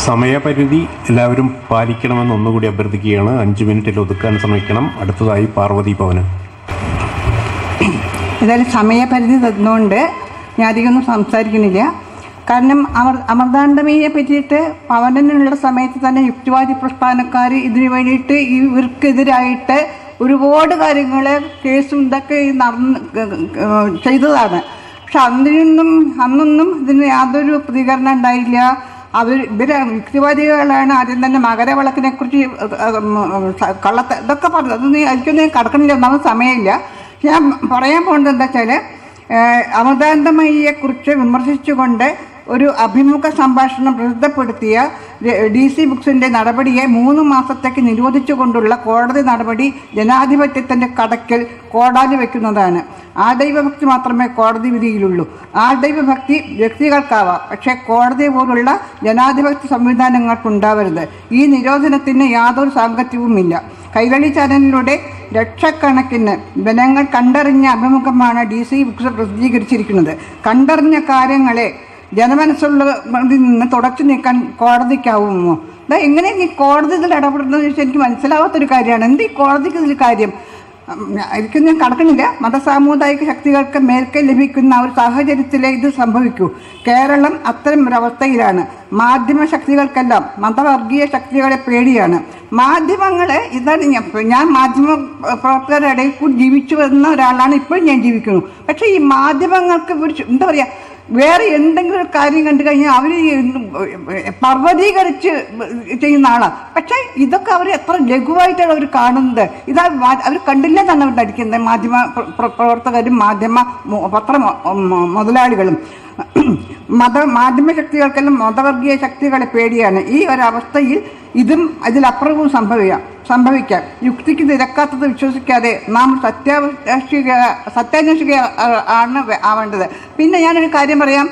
സമയപരിധി എല്ലാവരും പാലിക്കണമെന്ന് ഒന്നുകൂടി അഭ്യർത്ഥിക്കുകയാണ്. 5 മിനിറ്റിൽ ഒതുക്കാൻ ശ്രമിക്കണം. അടുത്തതായി പാർവതി ഭവന്. ഏതായാലും സമയപരിധി തന്നുകൊണ്ട് ഞാൻ അധികമൊന്നും സംസാരിക്കുന്നില്ല. കാരണം അമൃതാനന്ദമയിയെ പറ്റിയിട്ട് പവനനുള്ള സമയത്ത് തന്നെ യുക്തിവാദി പ്രസ്ഥാനക്കാർ ഇതിനു വേണ്ടിയിട്ട് ഇവർക്കെതിരായിട്ട് ഒരുപാട് കാര്യങ്ങൾ കേസും ഇതൊക്കെ ചെയ്തതാണ്. പക്ഷെ അന്നൊന്നും ഇതിന് യാതൊരു പ്രതികരണം ഉണ്ടായില്ല. ഇവര് യുക്തിവാദികളാണ് ആദ്യം തന്നെ മകരവിളക്കിനെ കുറിച്ച് ഇതൊക്കെ പറഞ്ഞത്. അതൊന്നും എനിക്കൊന്നും കടക്കണില്ല, ഒന്നാമത് സമയമില്ല. ഞാൻ പറയാൻ പോകുന്നത് എന്താ വെച്ചാൽ, അമൃതാനന്ദമയിയെക്കുറിച്ച് വിമർശിച്ചുകൊണ്ട് ഒരു അഭിമുഖ സംഭാഷണം പ്രസിദ്ധപ്പെടുത്തിയ DC ബുക്സിൻ്റെ നടപടിയെ 3 മാസത്തേക്ക് നിരോധിച്ചുകൊണ്ടുള്ള കോടതി നടപടി ജനാധിപത്യത്തിൻ്റെ കടക്കൽ കോടാലി വയ്ക്കുന്നതാണ്. ആൾദൈവഭക്തി മാത്രമേ കോടതി വിധിയിലുള്ളൂ. ആൾദൈവഭക്തി വ്യക്തികൾക്കാവാം, പക്ഷേ കോടതി പോലുള്ള ജനാധിപത്യ സംവിധാനങ്ങൾക്കുണ്ടാവരുത്. ഈ നിരോധനത്തിന് യാതൊരു സാങ്കത്യവുമില്ല. കൈരളി ചാനലിലൂടെ ലക്ഷക്കണക്കിന് ജനങ്ങൾ കണ്ടറിഞ്ഞ അഭിമുഖമാണ് DC ബുക്സ് പ്രസിദ്ധീകരിച്ചിരിക്കുന്നത്. കണ്ടറിഞ്ഞ കാര്യങ്ങളെ ജനമനസ്സുള്ള നിന്ന് തുടച്ചു നീക്കാൻ കോടതിക്കാവുമോ? എങ്ങനെ ഈ കോടതി ഇതിൽ ഇടപെടുന്നത് ചോദിച്ചാൽ എനിക്ക് മനസ്സിലാവാത്തൊരു കാര്യമാണ്. എന്ത് ഈ കോടതിക്ക് ഇതിൽ കാര്യം? എനിക്കും ഞാൻ കടക്കണില്ല. മതസാമുദായിക ശക്തികൾക്ക് മേൽക്കൈ ലഭിക്കുന്ന ഒരു സാഹചര്യത്തിലേ ഇത് സംഭവിക്കൂ. കേരളം അത്തരം ഒരവസ്ഥയിലാണ്. മാധ്യമ ശക്തികൾക്കെല്ലാം മതവർഗീയ ശക്തികളെ പേടിയാണ്. മാധ്യമങ്ങളെ ഞാൻ മാധ്യമ പ്രവർത്തകരുടെ ഇടയിൽ കൂടി ജീവിച്ചു വരുന്ന ഒരാളാണ്. ഇപ്പോഴും ഞാൻ ജീവിക്കുന്നു. പക്ഷേ ഈ മാധ്യമങ്ങൾക്ക് ഒരു എന്താ പറയുക, വേറെ എന്തെങ്കിലും ഒരു കാര്യം കണ്ടു കഴിഞ്ഞാൽ അവർ പർവ്വതീകരിച്ച് ചെയ്യുന്ന ആളാണ്. പക്ഷേ ഇതൊക്കെ അവർ എത്ര ലഘുവായിട്ടാണ് അവർ കാണുന്നത്. ഇതാ അവർ കണ്ടില്ല എന്നാണ് അവർ ധരിക്കുന്നത്. മാധ്യമ പ്രവർത്തകരും പത്ര മുതലാളികളും മാധ്യമ ശക്തികൾക്കെല്ലാം മതവർഗീയ ശക്തികളെ പേടിയാണ്. ഈ ഒരവസ്ഥയിൽ ഇതും അതിലപ്പുറവും സംഭവിക്കാം. യുക്തിക്ക് നിരക്കാത്തത് വിശ്വസിക്കാതെ നാം സത്യാന്വേഷിക ആണ് ആവേണ്ടത്. പിന്നെ ഞാനൊരു കാര്യം പറയാം.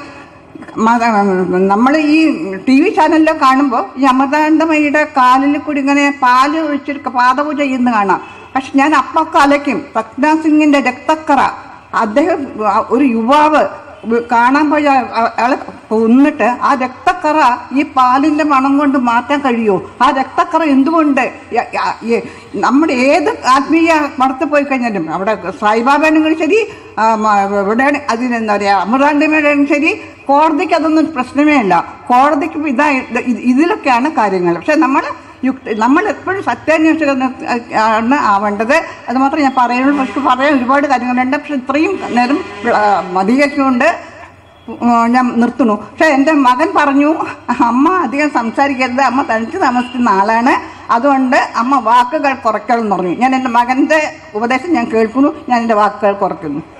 നമ്മൾ ഈ TV ചാനലിലോ കാണുമ്പോൾ ഈ അമൃതാനന്ദമയിയുടെ കാലിൽ കൂടി ഇങ്ങനെ പാല് ഒഴിച്ചൊരു പാദപൂജ ചെയ്യുന്ന കാണാം. പക്ഷെ ഞാൻ അപ്പൊക്കെ അലയ്ക്കും. പ്രജ്ഞാ സിംഗിൻ്റെ രക്തക്കറ, അദ്ദേഹം ഒരു യുവാവ് കാണാൻ പോയി അയാളെ കൊന്നിട്ട് ആ രക്തക്കറ ഈ പാലിൻ്റെ മണം കൊണ്ട് മാറ്റാൻ കഴിയുമോ? ആ രക്തക്കറ എന്തുകൊണ്ട് നമ്മുടെ ഏത് ആത്മീയ മഠത്തിൽ പോയി കഴിഞ്ഞാലും, അവിടെ സായിബാബയാണെങ്കിലും ശരി, എവിടെയാണ് അതിനെന്താ പറയുക, അമൃതാനന്ദമയുടെയും ശരി, കോടതിക്ക് അതൊന്നും പ്രശ്നമേ അല്ല. കോടതിക്ക് ഇതിലൊക്കെയാണ് കാര്യങ്ങൾ. പക്ഷെ നമ്മൾ എപ്പോഴും സത്യാന്വേഷകനാണ് ആവേണ്ടത്. അത് മാത്രമേ ഞാൻ പറയുള്ളൂ. പക്ഷെ പറയാൻ ഒരുപാട് കാര്യങ്ങളുണ്ട്. പക്ഷെ ഇത്രയും നേരം മതിയാക്കിക്കൊണ്ട് ഞാൻ നിർത്തുന്നു. പക്ഷെ എൻ്റെ മകൻ പറഞ്ഞു, അമ്മ അധികം സംസാരിക്കരുത്, അമ്മ തനിച്ച് താമസിക്കുന്ന ആളാണ്, അതുകൊണ്ട് അമ്മ വാക്കുകൾ കുറയ്ക്കണം എന്ന് പറഞ്ഞു. ഞാൻ എൻ്റെ മകൻ്റെ ഉപദേശം ഞാൻ കേൾക്കുന്നു, ഞാൻ എൻ്റെ വാക്കുകൾ കുറയ്ക്കുന്നു.